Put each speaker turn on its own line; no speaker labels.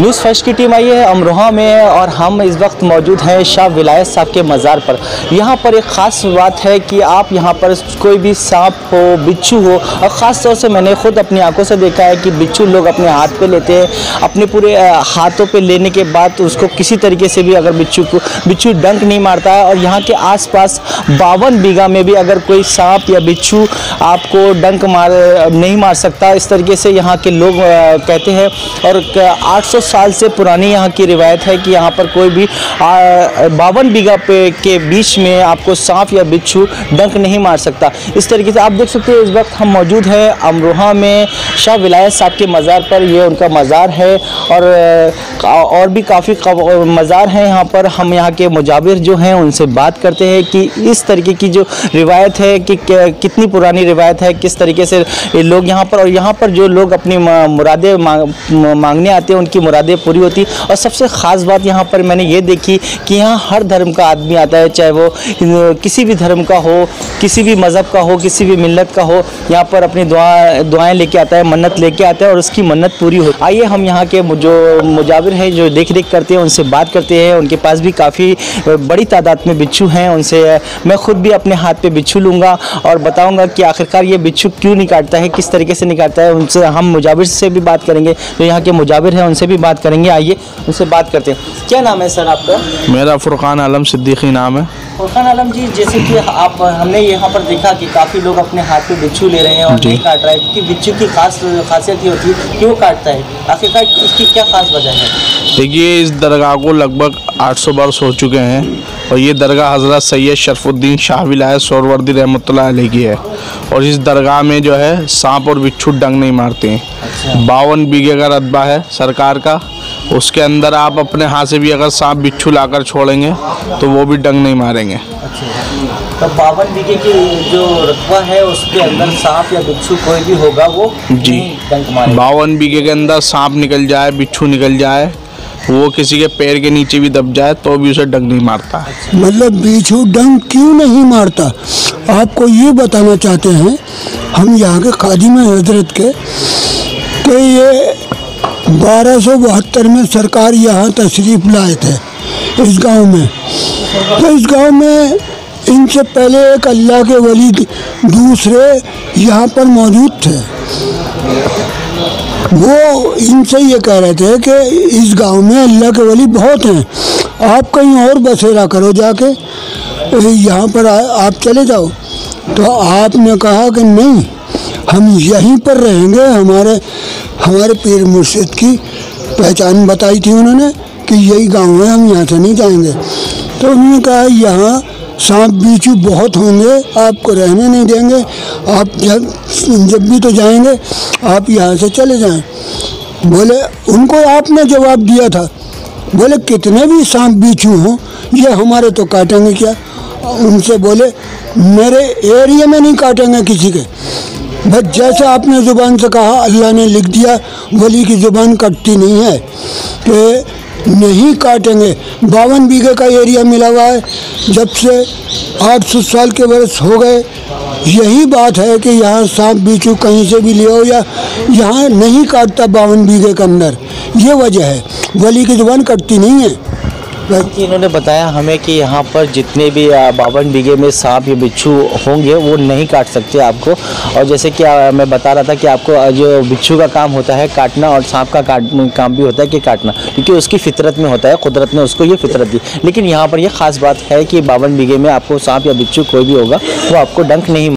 News First की team आई है अमरोहा में और हम इस वक्त मौजूद हैं शाह विलायत साहब के मज़ार पर। यहाँ पर एक ख़ास बात है कि आप यहाँ पर कोई भी सांप हो, बिच्छू हो, और ख़ास तौर से मैंने खुद अपनी आंखों से देखा है कि बिच्छू लोग अपने हाथ पे लेते हैं। अपने पूरे हाथों पे लेने के बाद उसको किसी तरीके से भी अगर बिच्छू डंक नहीं मारता है। और यहाँ के आसपास 52 बीघा में भी अगर कोई सांप या बिच्छू आपको डंक नहीं मार सकता, इस तरीके से यहाँ के लोग कहते हैं। और 800 साल से पुरानी यहाँ की रिवायत है कि यहाँ पर कोई भी 52 बीघा के बीच में आपको सांप या बिच्छू डंक नहीं मार सकता। इस तरीके से आप देख सकते हैं इस वक्त हम मौजूद हैं अमरोहा में शाह विलायत साहब के मज़ार पर। ये उनका मज़ार है और भी काफ़ी मज़ार हैं यहाँ पर। हम यहाँ के मुजाबिर जो हैं उनसे बात करते हैं कि इस तरीके की जो रिवायत है कि कितनी पुरानी रिवायत है, किस तरीके से लोग यहाँ पर, और यहाँ पर जो लोग अपनी मुरादें मांगने आते हैं उनकी मुरादें पूरी होती। और सबसे ख़ास बात यहाँ पर मैंने ये देखी कि यहाँ हर धर्म का आदमी आता है, चाहे वो किसी भी धर्म का हो, किसी भी मज़हब का हो, किसी भी मिल्लत का हो, यहाँ पर अपनी दुआएं लेके आता है, मन्नत लेके आता है और उसकी मन्नत पूरी हो। आइए हम यहाँ के जो मुजाबिर हैं जो देख रेख करते हैं उनसे बात करते हैं। उनके पास भी काफ़ी बड़ी तादाद में बिच्छू हैं। उनसे मैं खुद भी अपने हाथ पे बिच्छू लूँगा और बताऊँगा कि आखिरकार ये बिच्छू क्यों नहीं काटता है, किस तरीके से नहीं काटता है। उनसे हम मुजाबिर से भी बात करेंगे, जो यहाँ के मुजाबिर हैं उनसे भी बात करेंगे। आइए उनसे बात करते हैं। क्या नाम है सर आपका?
मेरा फुरकान आलम सिद्दीकी नाम है।
फुरकान आलम जी, जैसे कि हमने यहाँ पर देखा कि काफ़ी लोग अपने हाथ पे बिच्छू ले रहे हैं और नहीं काट रहा है, क्योंकि बिच्छू की खासियत ये होती है क्यों काटता है, आखिरकार उसकी क्या खास वजह है?
देखिए, इस दरगाह को लगभग 800 वर्ष हो चुके हैं और ये दरगाह हज़रत सैयद शरफुद्दीन शाह विलायत सोहरावर्दी रहमतुल्लाह अलैह की है। और इस दरगाह में जो है सांप और बिच्छू डंक नहीं मारते हैं। 52 बीघे का रकबा है सरकार का, उसके अंदर आप अपने हाथ से भी अगर सांप बिच्छू लाकर छोड़ेंगे तो वो भी डंक नहीं मारेंगे।
तो 52 बीघे की जो रकबा है उसके अंदर सांप या बिच्छू कोई भी होगा वो
जी
डंक मारेगा।
52 बीघे के अंदर सांप निकल जाए, बिच्छू निकल जाए, वो किसी के पैर के नीचे भी दब जाए तो भी उसे डंक नहीं मारता।
मतलब बिच्छू डंक क्यों नहीं मारता, आपको ये बताना चाहते हैं हम यहाँ के खादिम हजरत के कि ये 1272 में सरकार यहाँ तशरीफ़ लाए थे इस गांव में। तो इस गांव में इनसे पहले एक अल्लाह के वली दूसरे यहाँ पर मौजूद थे। वो इनसे ये कह रहे थे कि इस गांव में अल्लाह के वली बहुत हैं, आप कहीं और बसेरा करो जाके, यहाँ पर आप चले जाओ। तो आपने कहा कि नहीं, हम यहीं पर रहेंगे। हमारे पीर मुर्शिद की पहचान बताई थी उन्होंने कि यही गांव है, हम यहाँ से नहीं जाएंगे। तो उन्होंने कहा यहाँ सांप बिच्छू बहुत होंगे, आपको रहने नहीं देंगे, आप जब भी तो जाएंगे आप यहाँ से चले जाएं। बोले, उनको आपने जवाब दिया था, बोले कितने भी सांप बिच्छू हों ये हमारे तो काटेंगे क्या। उनसे बोले मेरे एरिया में नहीं काटेंगे किसी के, बस जैसे आपने ज़ुबान से कहा अल्लाह ने लिख दिया, वली की ज़ुबान कटती नहीं है कि नहीं काटेंगे। 52 बीघे का एरिया मिला हुआ है, जब से 800 साल के वर्ष हो गए। यही बात है कि यहाँ सांप बिच्छू कहीं से भी ले आओ या यहाँ नहीं काटता 52 बीघे के अंदर, ये वजह है, वली की ज़ुबान कटती नहीं है।
इन्होंने बताया हमें कि यहाँ पर जितने भी 52 बीघे में सांप या बिच्छू होंगे वो नहीं काट सकते आपको। और जैसे कि मैं बता रहा था कि आपको जो बिच्छू का काम होता है काटना और सांप का काम भी होता है कि काटना, क्योंकि उसकी फितरत में होता है, कुदरत ने उसको ये फितरत दी। लेकिन यहाँ पर ये ख़ास बात है कि 52 बीघे में आपको सांप या बिच्छू कोई भी होगा वो आपको डंक नहीं